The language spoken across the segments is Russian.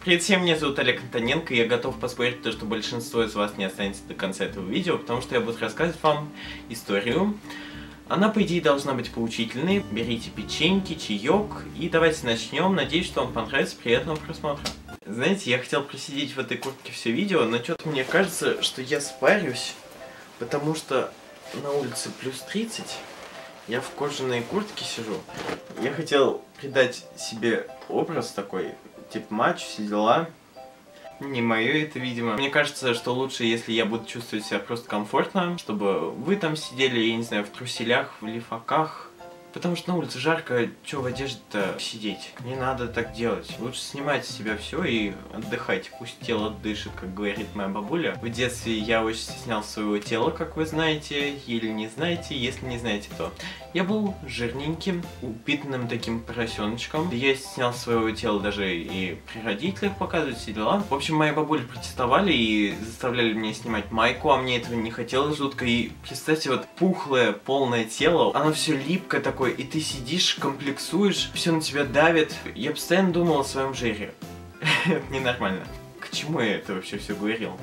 Привет всем, меня зовут Олег Антоненко, и я готов поспорить, что большинство из вас не останется до конца этого видео, потому что я буду рассказывать вам историю. Она, по идее, должна быть поучительной. Берите печеньки, чаек, и давайте начнем. Надеюсь, что вам понравится. Приятного просмотра. Знаете, я хотел просидеть в этой куртке все видео, но что-то мне кажется, что я спарюсь, потому что на улице плюс 30. Я в кожаной куртке сижу. Я хотел придать себе образ такой, типа матч, все дела. Не мое это, видимо. Мне кажется, что лучше, если я буду чувствовать себя просто комфортно, чтобы вы там сидели, я не знаю, в труселях, в лифаках. Потому что на улице жарко, чё в одежде-то сидеть? Не надо так делать. Лучше снимайте с себя все и отдыхайте. Пусть тело дышит, как говорит моя бабуля. В детстве я очень стеснялся своего тела, как вы знаете, или не знаете. Если не знаете, то я был жирненьким, упитанным таким поросеночком. Я стеснялся своего тела даже и при родителях показывать все дела. В общем, мои бабули протестовали и заставляли меня снимать майку, а мне этого не хотелось жутко. И представьте, вот пухлое, полное тело, оно все липкое такое. И ты сидишь, комплексуешь, все на тебя давит. Я постоянно думал о своем жире. Это ненормально. К чему я это вообще все говорил?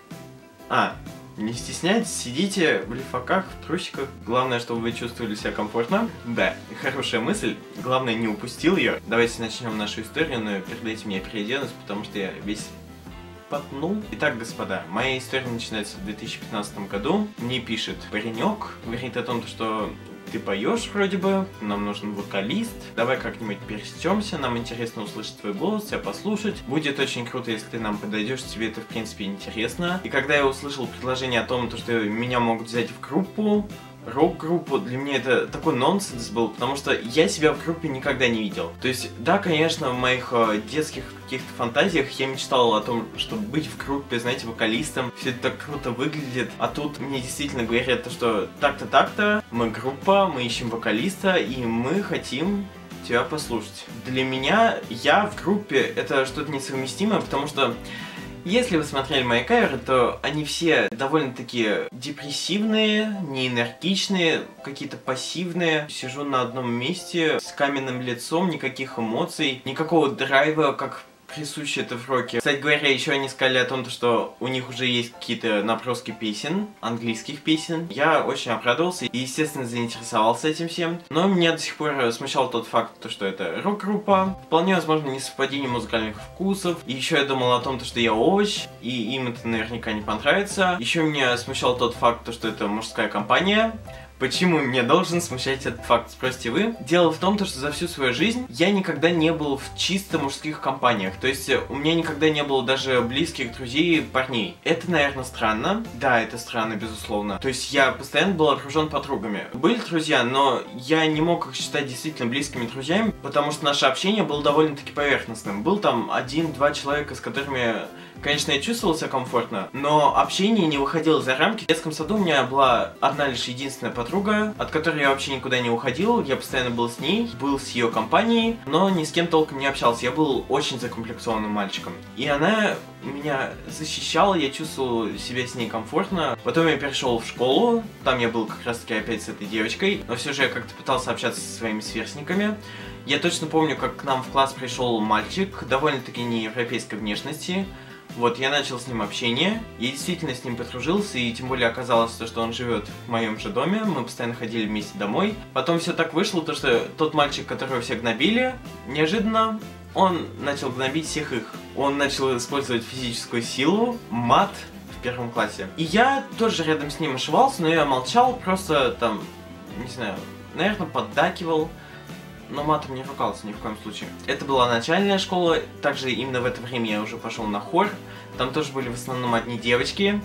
Не стесняйтесь, сидите в лифаках, в трусиках. Главное, чтобы вы чувствовали себя комфортно. Да, хорошая мысль. Главное, не упустил ее. Давайте начнем нашу историю, но перед этим я переоденусь, потому что я весь потнул. Итак, господа, моя история начинается в 2015 году. Мне пишет паренек, говорит о том, что ты поешь вроде бы, нам нужен вокалист, давай как-нибудь пересечемся, нам интересно услышать твой голос, тебя послушать. Будет очень круто, если ты нам подойдешь, тебе это в принципе интересно. И когда я услышал предложение о том, что меня могут взять в группу, рок-группу, для меня это такой нонсенс был, потому что я себя в группе никогда не видел. То есть, да, конечно, в моих детских каких-то фантазиях я мечтал о том, чтобы быть в группе, знаете, вокалистом. Все это так круто выглядит. А тут мне действительно говорят, что так-то, так-то, мы группа, мы ищем вокалиста, и мы хотим тебя послушать. Для меня я в группе это что-то несовместимое, потому что если вы смотрели мои каверы, то они все довольно-таки депрессивные, неэнергичные, какие-то пассивные. Сижу на одном месте с каменным лицом, никаких эмоций, никакого драйва, как присуще это в роке. Кстати говоря, еще они сказали о том, что у них уже есть какие-то наброски песен, английских песен. Я очень обрадовался и, естественно, заинтересовался этим всем. Но меня до сих пор смущал тот факт, что это рок-группа. Вполне возможно несовпадение музыкальных вкусов. И еще я думал о том, что я овощ, и им это наверняка не понравится. Еще меня смущал тот факт, что это мужская компания. Почему меня должен смущать этот факт, спросите вы? Дело в том, что за всю свою жизнь я никогда не был в чисто мужских компаниях. То есть у меня никогда не было даже близких друзей парней. Это, наверное, странно. Да, это странно, безусловно. То есть я постоянно был окружен подругами. Были друзья, но я не мог их считать действительно близкими друзьями, потому что наше общение было довольно-таки поверхностным. Был там 1-2 человека, с которыми, конечно, я чувствовал себя комфортно, но общение не выходило за рамки. В детском саду у меня была одна лишь единственная подруга, от которой я вообще никуда не уходил. Я постоянно был с ней, был с ее компанией, но ни с кем толком не общался. Я был очень закомплексованным мальчиком. И она меня защищала, я чувствовал себя с ней комфортно. Потом я перешел в школу, там я был как раз таки опять с этой девочкой, но все же я как-то пытался общаться со своими сверстниками. Я точно помню, как к нам в класс пришел мальчик, довольно-таки неевропейской внешности. Вот, я начал с ним общение, я действительно с ним подружился, и тем более оказалось, что он живет в моем же доме, мы постоянно ходили вместе домой. Потом все так вышло, что тот мальчик, которого все гнобили, неожиданно он начал гнобить всех их. Он начал использовать физическую силу, мат в первом классе. И я тоже рядом с ним ошивался, но я молчал, просто там, не знаю, наверное, поддакивал. Но матом не ругался ни в коем случае. Это была начальная школа, также именно в это время я уже пошел на хор. Там тоже были в основном одни девочки.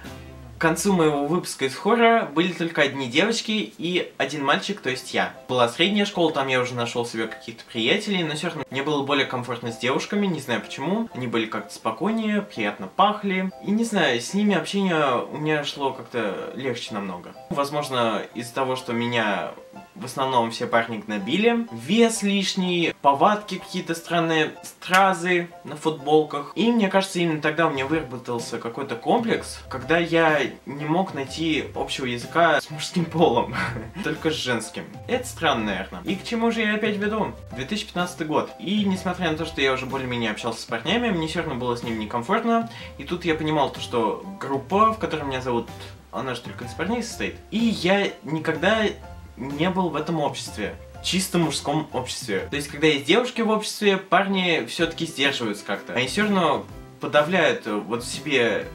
К концу моего выпуска из хора были только одни девочки и один мальчик, то есть я. Была средняя школа, там я уже нашел себе каких-то приятелей, но все равно мне было более комфортно с девушками, не знаю почему. Они были как-то спокойнее, приятно пахли. И не знаю, с ними общение у меня шло как-то легче намного. Возможно, из-за того, что меня В основном все парни гнобили. Вес лишний, повадки какие-то странные, стразы на футболках. И мне кажется, именно тогда у меня выработался какой-то комплекс, когда я не мог найти общего языка с мужским полом, только с женским. Это странно, наверное. И к чему же я опять веду? 2015 год. И несмотря на то, что я уже более-менее общался с парнями, мне все равно было с ними некомфортно. И тут я понимал то, что группа, в которой меня зовут, она же только из парней состоит. И я никогда не был в этом обществе. Чисто мужском обществе. То есть, когда есть девушки в обществе, парни все-таки сдерживаются как-то. Они все равно подавляют вот в себе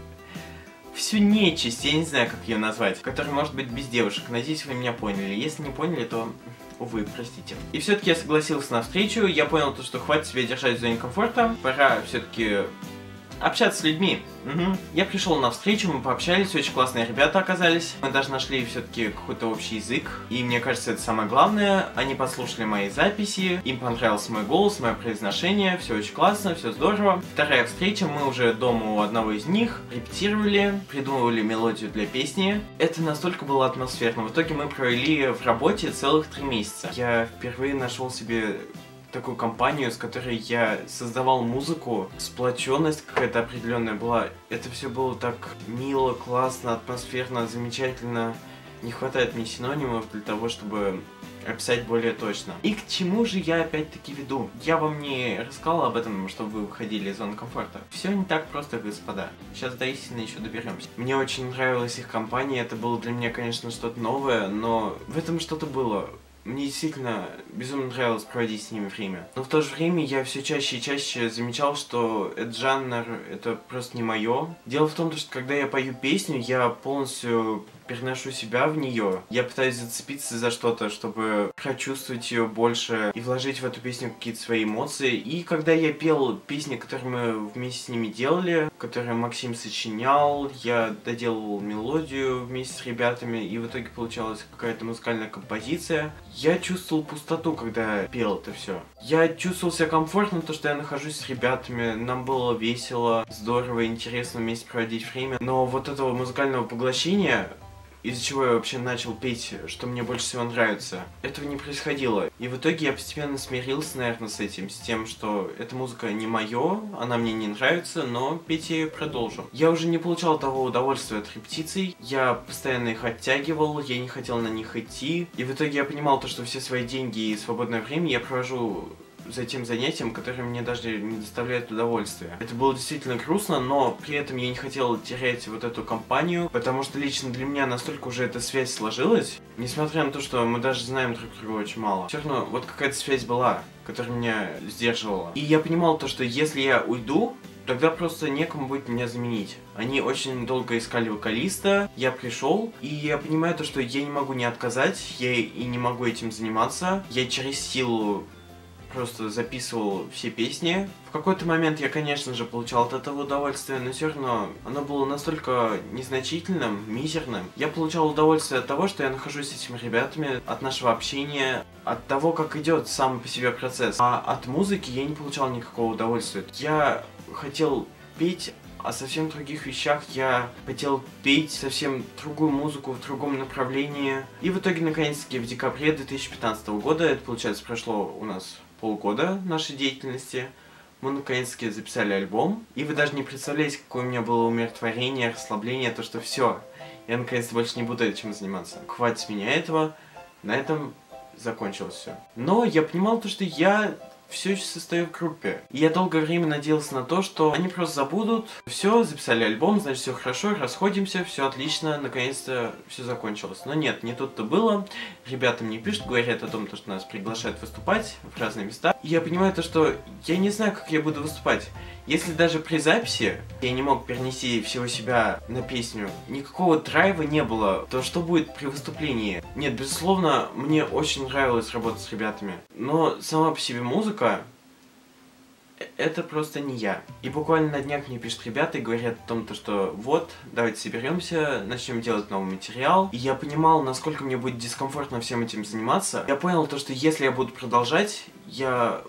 всю нечисть, я не знаю, как ее назвать, которая может быть без девушек. Надеюсь, вы меня поняли. Если не поняли, то увы, простите. И все-таки я согласился на встречу. Я понял то, что хватит себя держать в зоне комфорта. Пора все-таки общаться с людьми. Я пришел на встречу, мы пообщались, очень классные ребята оказались. Мы даже нашли все-таки какой-то общий язык. И мне кажется, это самое главное. Они послушали мои записи, им понравился мой голос, мое произношение. Все очень классно, все здорово. Вторая встреча, мы уже дома у одного из них репетировали, придумывали мелодию для песни. Это настолько было атмосферно. В итоге мы провели в работе целых 3 месяца. Я впервые нашел себе такую компанию, с которой я создавал музыку, сплоченность какая-то определенная была. Это все было так мило, классно, атмосферно, замечательно. Не хватает мне синонимов для того, чтобы описать более точно. И к чему же я опять-таки веду? Я вам не рассказал об этом, чтобы вы выходили из зоны комфорта. Все не так просто, господа. Сейчас до истины еще доберемся. Мне очень нравилась их компания, это было для меня, конечно, что-то новое, но в этом что-то было. Мне действительно безумно нравилось проводить с ними время. Но в то же время я все чаще и чаще замечал, что этот жанр, это просто не мое. Дело в том, что когда я пою песню, я полностью переношу себя в нее. Я пытаюсь зацепиться за что-то, чтобы прочувствовать ее больше и вложить в эту песню какие-то свои эмоции. И когда я пел песни, которые мы вместе с ними делали, которые Максим сочинял, я доделывал мелодию вместе с ребятами, и в итоге получалась какая-то музыкальная композиция. Я чувствовал пустоту, когда пел это все. Я чувствовал себя комфортно, то, что я нахожусь с ребятами, нам было весело, здорово, интересно вместе проводить время. Но вот этого музыкального поглощения, из-за чего я вообще начал петь, что мне больше всего нравится, этого не происходило. И в итоге я постепенно смирился, наверное, с этим, с тем, что эта музыка не моё, она мне не нравится, но петь я ее продолжу. Я уже не получал того удовольствия от репетиций, я постоянно их оттягивал, я не хотел на них идти. И в итоге я понимал то, что все свои деньги и свободное время я провожу за тем занятием, которое мне даже не доставляет удовольствия. Это было действительно грустно, но при этом я не хотел терять вот эту компанию, потому что лично для меня настолько уже эта связь сложилась, несмотря на то, что мы даже знаем друг друга очень мало. Все равно вот какая-то связь была, которая меня сдерживала. И я понимал то, что если я уйду, тогда просто некому будет меня заменить. Они очень долго искали вокалиста, я пришел, и я понимаю то, что я не могу не отказать, я и не могу этим заниматься. Я через силу просто записывал все песни. В какой-то момент я, конечно же, получал от этого удовольствие, но все равно оно было настолько незначительным, мизерным. Я получал удовольствие от того, что я нахожусь с этими ребятами, от нашего общения, от того, как идет сам по себе процесс. А от музыки я не получал никакого удовольствия. Я хотел петь о совсем других вещах, я хотел петь совсем другую музыку в другом направлении. И в итоге, наконец-таки, в декабре 2015 года, это, получается, прошло у нас полгода нашей деятельности, мы наконец-таки записали альбом. И вы даже не представляете, какое у меня было умиротворение, расслабление, то, что все, я наконец-то больше не буду этим заниматься. Хватит с меня этого, на этом закончилось все. Но я понимал то, что я все еще состою в группе. И я долгое время надеялся на то, что они просто забудут. Все, записали альбом, значит, все хорошо, расходимся, все отлично, наконец-то все закончилось. Но нет, не тут-то было. Ребята мне пишут, говорят о том, что нас приглашают выступать в разные места. И я понимаю то, что я не знаю, как я буду выступать. Если даже при записи я не мог перенести всего себя на песню, никакого драйва не было, то что будет при выступлении? Нет, безусловно, мне очень нравилось работать с ребятами, но сама по себе музыка — это просто не я. И буквально на днях мне пишут ребята и говорят о том, что вот, давайте соберемся, начнем делать новый материал. И я понимал, насколько мне будет дискомфортно всем этим заниматься. Я понял то, что если я буду продолжать, я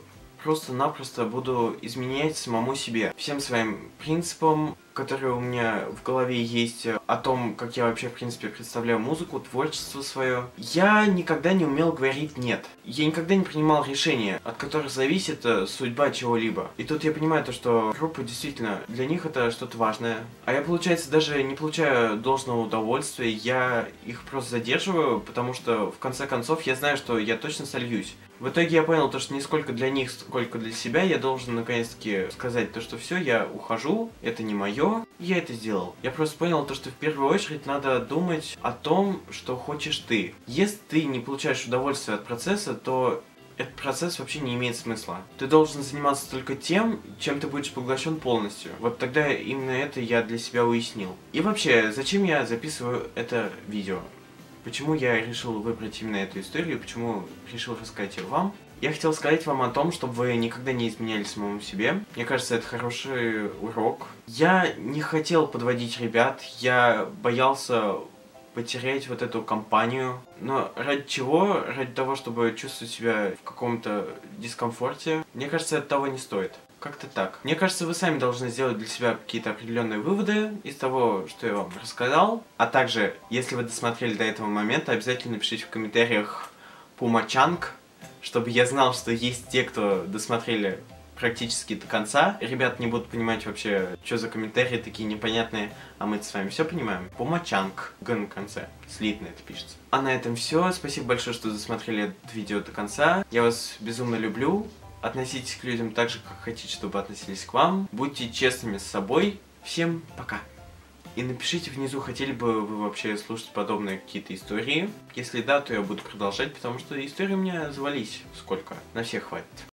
просто-напросто буду изменять самому себе, всем своим принципам, которые у меня в голове есть, о том, как я вообще, в принципе, представляю музыку, творчество свое. Я никогда не умел говорить «нет». Я никогда не принимал решения, от которых зависит судьба чего-либо. И тут я понимаю то, что группа действительно, для них это что-то важное. А я, получается, даже не получаю должного удовольствия, я их просто задерживаю, потому что, в конце концов, я знаю, что я точно сольюсь. В итоге я понял то, что не сколько для них, сколько для себя я должен наконец-таки сказать то, что все, я ухожу, это не мое, и я это сделал. Я просто понял то, что в первую очередь надо думать о том, что хочешь ты. Если ты не получаешь удовольствие от процесса, то этот процесс вообще не имеет смысла. Ты должен заниматься только тем, чем ты будешь поглощен полностью. Вот тогда именно это я для себя уяснил. И вообще, зачем я записываю это видео? Почему я решил выбрать именно эту историю, почему решил рассказать ее вам? Я хотел сказать вам о том, чтобы вы никогда не изменяли самому себе. Мне кажется, это хороший урок. Я не хотел подводить ребят, я боялся потерять вот эту компанию. Но ради чего? Ради того, чтобы чувствовать себя в каком-то дискомфорте. Мне кажется, это того не стоит. Как-то так. Мне кажется, вы сами должны сделать для себя какие-то определенные выводы из того, что я вам рассказал. А также, если вы досмотрели до этого момента, обязательно напишите в комментариях Пумачанг, чтобы я знал, что есть те, кто досмотрели практически до конца. Ребята не будут понимать вообще, что за комментарии такие непонятные, а мы с вами все понимаем. Пумачанг, Г на конце, слитно это пишется. А на этом все. Спасибо большое, что досмотрели это видео до конца. Я вас безумно люблю. Относитесь к людям так же, как хотите, чтобы относились к вам. Будьте честными с собой. Всем пока. И напишите внизу, хотели бы вы вообще слушать подобные какие-то истории. Если да, то я буду продолжать, потому что истории у меня завались сколько. На всех хватит.